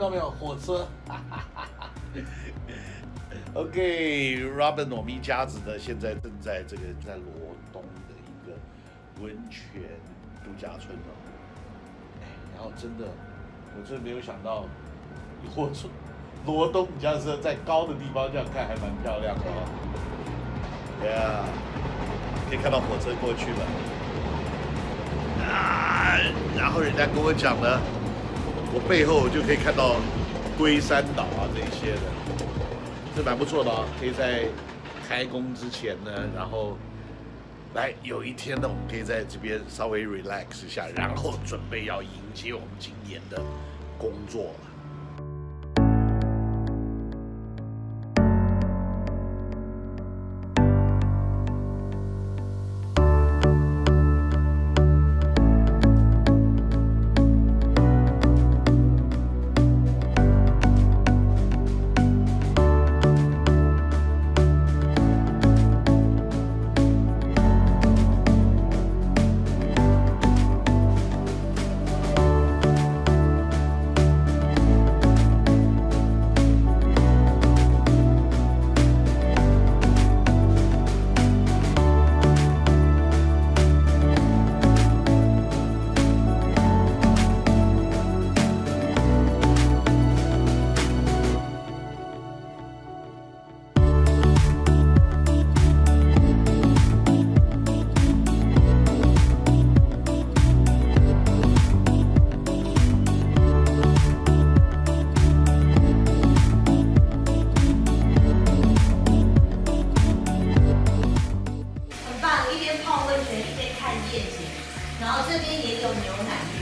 到没有？火车。OK，Robin 诺米家子呢，现在正在在罗东的一个温泉度假村哦。然后真的，我真的没有想到，火车罗东假设在高的地方这样看还蛮漂亮的哦。Yeah， 可以看到火车过去了。然后人家跟我讲呢，我背后就可以看到龟山岛啊这些的。是蛮不错的哦，可以在开工之前呢，然后来有一天呢，我们可以在这边稍微 relax 一下，然后准备要迎接我们今年的工作了。 然后这边也有牛奶。